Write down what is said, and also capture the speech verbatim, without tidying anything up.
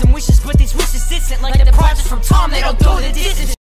some wishes, but these wishes distant, like the projects from Tom, they don't go the distance.